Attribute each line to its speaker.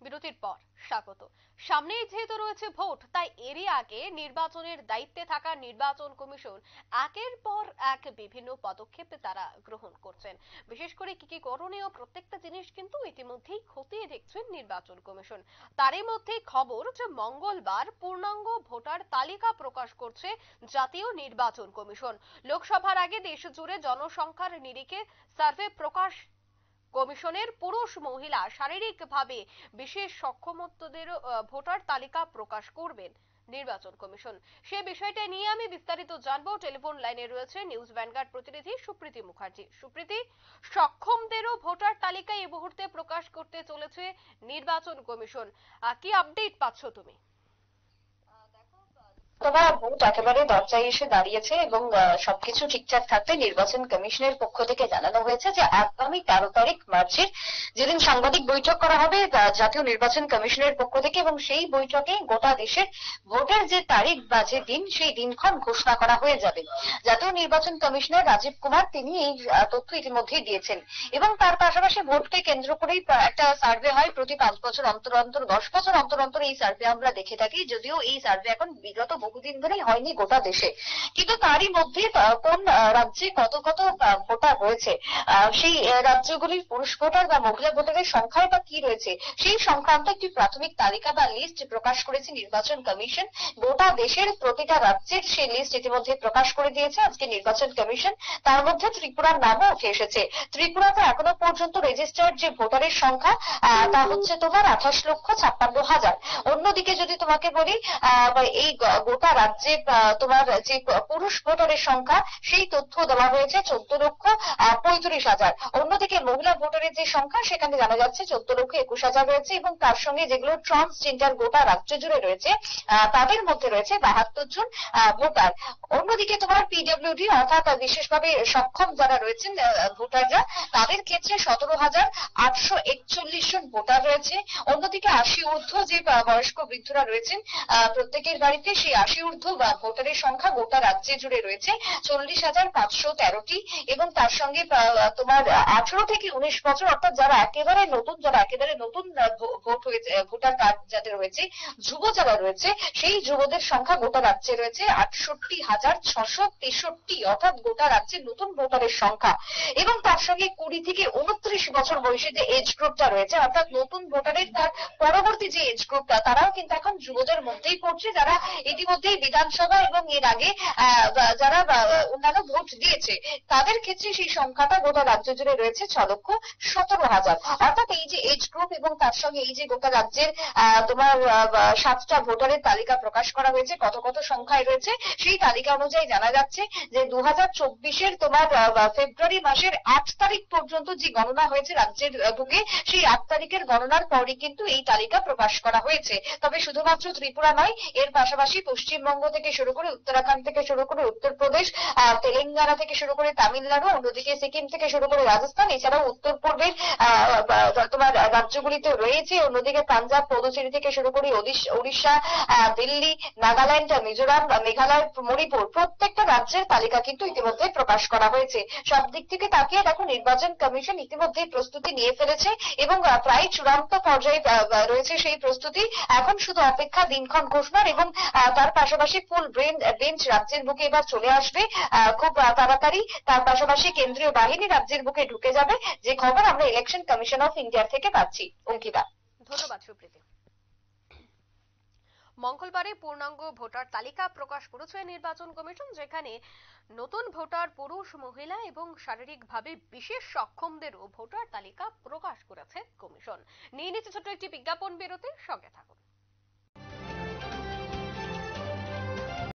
Speaker 1: বিরতির পর স্বাগত। সামনেই যেহেতু রয়েছে ভোট, তাই এরই আগে নির্বাচনের দায়িত্বে থাকা নির্বাচন কমিশন একের পর এক বিভিন্ন পদক্ষেপ তারা গ্রহণ করছেন। বিশেষ করে কি কি করণীয় প্রত্যেকটা জিনিস কিন্তু ইতিমধ্যেই খতিয়ে দেখছেন নির্বাচন কমিশন। তারই মধ্যে খবর যে মঙ্গলবার পূর্ণাঙ্গ ভোটার তালিকা প্রকাশ করছে জাতীয় নির্বাচন কমিশন। লোকসভার আগে দেশ জুড়ে জনসংখ্যার নিরিখে সার্ভে প্রকাশ কমিশনের পুরুষ মহিলা শারীরিকভাবে বিশেষ সক্ষমতাদের ভোটার তালিকা প্রকাশ করবেন নির্বাচন কমিশন। সে বিষয়টা নিয়ে আমি বিস্তারিত জানবো। টেলিফোন লাইনে রয়েছে নিউজ ভ্যানগার্ড প্রতিনিধি সুপ্রীতি মুখার্জি। সুপ্রীতি, সক্ষমদেরও ভোটার তালিকা এই মুহূর্তে প্রকাশ করতে চলেছে নির্বাচন কমিশন, কি আপডেট পাচ্ছ তুমি?
Speaker 2: তোমার ভোট একেবারে দরজায় এসে দাঁড়িয়েছে এবং সবকিছু ঠিকঠাক থাকতে নির্বাচন কমিশনের পক্ষ থেকে জানানো হয়েছে যে আগামী 13 তারিখ মার্চের যেদিন সাংবাদিক বৈঠক করা হবে জাতীয় নির্বাচন কমিশনের পক্ষ থেকে, এবং সেই বৈঠকে গোটা দেশের ভোটের যে তারিখ বা যে দিন সেই দিনক্ষণ ঘোষণা করা হয়ে যাবে। জাতীয় নির্বাচন কমিশনার রাজীব কুমার তিনি এই তথ্য ইতিমধ্যেই দিয়েছেন, এবং তার পাশাপাশি ভোটকে কেন্দ্র করেই একটা সার্ভে হয় প্রতি 5 বছর অন্তর অন্তর, 10 বছর অন্তর অন্তর এই সার্ভে আমরা দেখে থাকি। যদিও এই সার্ভে এখন বিগত বহুদিন ধরেই হয়নি গোটা দেশে, কিন্তু তারই মধ্যে কোন রাজ্যে কত কত ভোটার রয়েছে, সেই রাজ্যগুলির পুরুষ ভোটার বা মহিলা ভোটারের সংখ্যায় বা কি রয়েছে সেই সংক্রান্ত একটি প্রাথমিক তালিকা বা লিস্ট প্রকাশ করেছে নির্বাচন কমিশন। গোটা দেশের প্রতিটা রাজ্যের সেই লিস্ট ইতিমধ্যে প্রকাশ করে দিয়েছে আজকে নির্বাচন কমিশন। তার মধ্যে ত্রিপুরার নামও উঠে এসেছে। ত্রিপুরাতে এখনো পর্যন্ত রেজিস্টার্ড যে ভোটারের সংখ্যা তা হচ্ছে তোমার 28,56,000। অন্যদিকে যদি তোমাকে বলি এই গোটা রাজ্যে তোমার যে পুরুষ ভোটারের সংখ্যা সেই তথ্য দেওয়া হয়েছে 14,35,000। অন্যদিকে মহিলা ভোটারের যে সংখ্যা সেখানে জানা যাচ্ছে 14,21,000 রয়েছে, এবং তার সঙ্গে যেগুলো ট্রান্সজেন্ডার গোটা রাজ্য জুড়ে রয়েছে তাদের মধ্যে রয়েছে 72 জন ভোটার। অন্যদিকে তোমার পিডব্লিউডি অর্থাৎ বিশেষভাবে সক্ষম যারা রয়েছেন ভোটাররা, তাদের ক্ষেত্রে 17,841 জন ভোটার রয়েছে। অন্যদিকে 80 ঊর্ধ্ব যে বয়স্ক বৃদ্ধরা রয়েছেন প্রত্যেকের বাড়িতে সেই 80 ঊর্ধ্ব ভোটারের সংখ্যা গোটা রাজ্যে জুড়ে রয়েছে 40,513টি, এবং তার সঙ্গে তোমার 18 থেকে 19 বছর অর্থাৎ যারা একেবারে নতুন ভোট হয়েছে, ভোটার কার্ড যাদের রয়েছে, যুব যারা রয়েছে, সেই যুবদের সংখ্যা গোটা রাজ্যে রয়েছে 68,663, অর্থাৎ গোটা রাজ্যে নতুন ভোটারের সংখ্যা। এবং তার সঙ্গে 20 থেকে 29 বছর বয়সী যে এজ গ্রুপটা রয়েছে, অর্থাৎ নতুন ভোটারের তার পরবর্তী যে এজ গ্রুপটা, তারাও কিন্তু এখন যুবদের মধ্যেই পড়ছে, যারা ইতিমধ্যেই বিধানসভা এবং এর আগে যারা অন্যান্য ভোট দিয়েছে তাদের ক্ষেত্রে সেই সংখ্যাটা গোটা রাজ্য জুড়ে রয়েছে 6,17,000। অর্থাৎ এই যে এজ গ্রুপ এবং তার সঙ্গে এই যে গোটা রাজ্যের তোমার 7টা ভোটারের তালিকা প্রকাশ করা হয়েছে কত কত সংখ্যায় রয়েছে, সেই তালিকা অনুযায়ী জানা যাচ্ছে যে 2024-এর তোমার ফেব্রুয়ারি মাসের 8 তারিখ পর্যন্ত যে গণনা হয়েছে রাজ্যের বুকে, সেই 8 তারিখের গণনার পরই কিন্তু এই তালিকা প্রকাশ করা হয়েছে। তবে শুধুমাত্র ত্রিপুরা নয়, এর পাশাপাশি পশ্চিমবঙ্গ থেকে শুরু করে উত্তরাখণ্ড থেকে শুরু করে উত্তরপ্রদেশ, তেলেঙ্গানা থেকে শুরু করে তামিলনাড়ু, অন্যদিকে সিকিম থেকে শুরু করে রাজস্থান, এছাড়াও উত্তর পূর্বের তোমার রাজ্যগুলিতে রয়েছে। অন্যদিকে পাঞ্জাব, পুদুচেরি থেকে শুরু করে উড়িষ্যা, দিল্লি, নাগাল্যান্ড, মিজোরাম, মেঘালয়, মণিপুর, প্রত্যেকটা রাজ্যের তালিকা কিন্তু ইতিমধ্যে প্রকাশ করা হয়েছে। সব দিক থেকে তাকিয়ে দেখো নির্বাচন কমিশন ইতিমধ্যে প্রস্তুতি নিয়ে ফেলেছে এবং প্রায় চূড়ান্ত পর্যায়ে রয়েছে সেই প্রস্তুতি। এখন শুধু অপেক্ষা দিনক্ষণ ঘোষণার, এবং তার পাশাপাশি ফুল বেঞ্চ রাজ্যের বুকে এবার চলে আসবে খুব তাড়াতাড়ি। তার পাশাপাশি কেন্দ্রীয় বাহিনী রাজ্যের বুকে ঢুকে যাবে, যে খবর আমরা ইলেকশন কমিশন অফ ইন্ডিয়া থেকে পাচ্ছি। অঙ্কিতা,
Speaker 1: ধন্যবাদ সুপ্রীতি। মঙ্গলবারে পূর্ণাঙ্গ ভোটার তালিকা প্রকাশ করেছে নির্বাচন কমিশন, যেখানে নতুন ভোটার পুরুষ, মহিলা এবং শারীরিকভাবে বিশেষ সক্ষমদেরও ভোটার তালিকা প্রকাশ করেছে কমিশন। নিয়ে নিচ্ছে ছোট্ট একটি বিজ্ঞাপন বিরতির সঙ্গে থাকুন।